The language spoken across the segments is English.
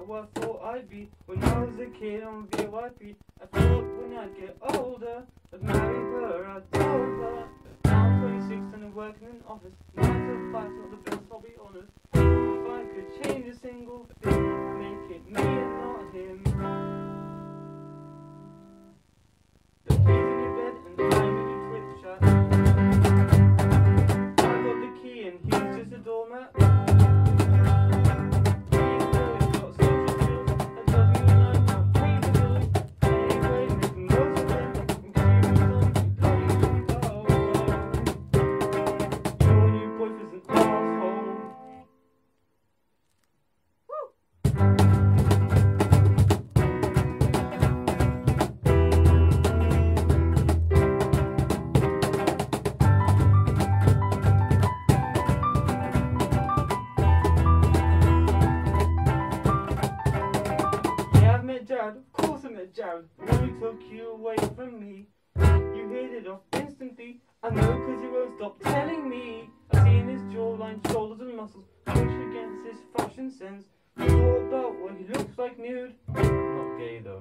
what I thought I'd be when I was a kid on VYP. I thought when I'd get older, I'd marry her. I told her now I'm 26 and I'm working in an office. 9 to 5's not the best, I'll be honest. If I could change a single thing, make it me and not him. But he's in your bed and I'm in your Twitch chat. I got the key and he's just a doormat. Of course I met Jared, when he took you away from me. You hit it off instantly, I know cause you won't stop telling me. I've seen his jawline, shoulders and muscles push against his fashion sense. You thought about what he looks like nude, not gay though.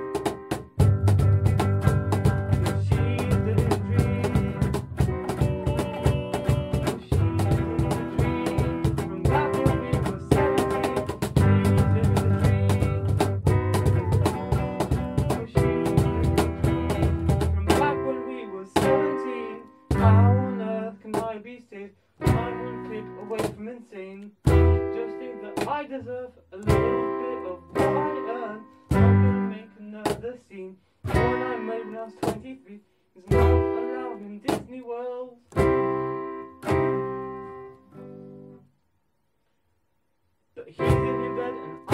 Insane. Just think that I deserve a little bit of what I earn. I'm gonna make another scene. The one I made when I was 23 is not allowed in Disney World. But he's in your bed and